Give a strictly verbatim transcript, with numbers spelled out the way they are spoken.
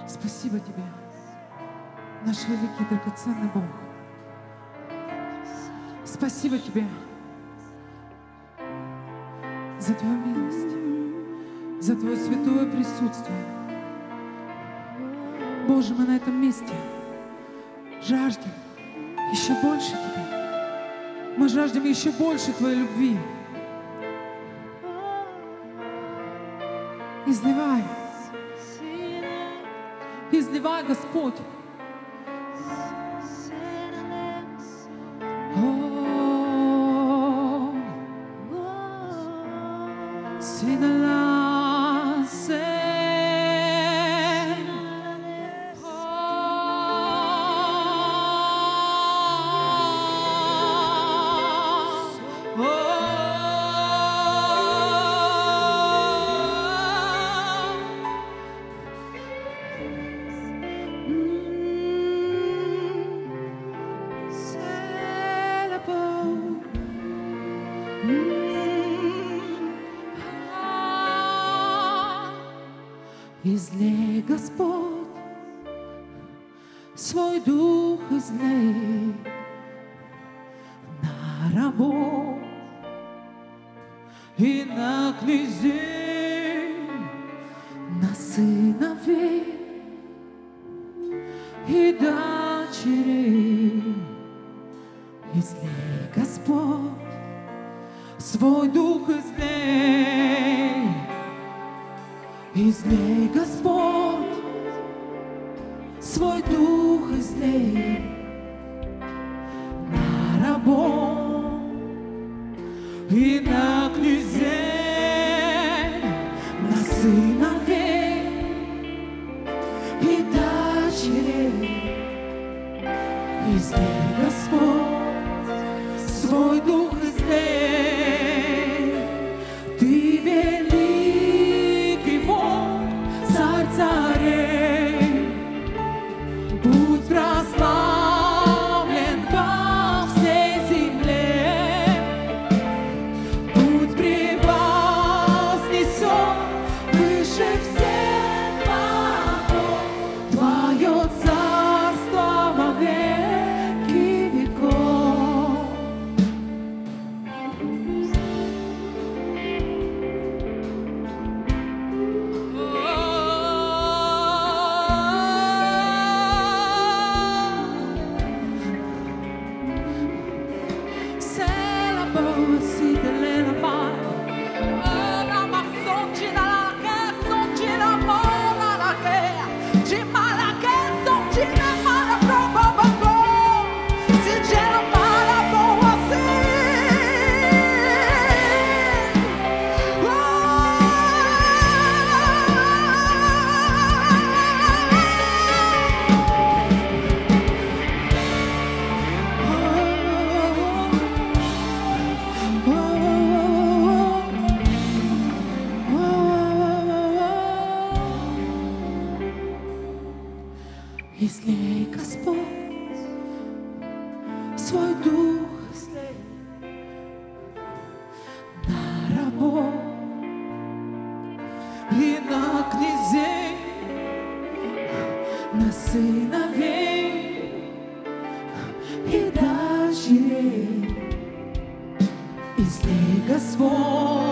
Спасибо Тебе, наш великий драгоценный Бог. Спасибо Тебе за Твою милость, за Твое святое присутствие. Боже, мы на этом месте жаждем еще больше Тебя. Мы жаждем еще больше Твоей любви. Изливай, изливай, Господь. Излей, Господь, свой дух излей на рабов и на князей, на сыновей и дочерей. Излей, Господь, свой дух излей. Излей, Господь, свой дух излей на рабов и на князей, на сыновей и дочерей. Излей, Господь, свой дух излей. Ты великий Бог, царь царей, будь прославлен по всей земле, будь превознесен выше всех богов. Твое царство во веки веков. Излей, Господь, свой дух излей на рабов и на князей, на сыновей и дочерей. Излей, Господь,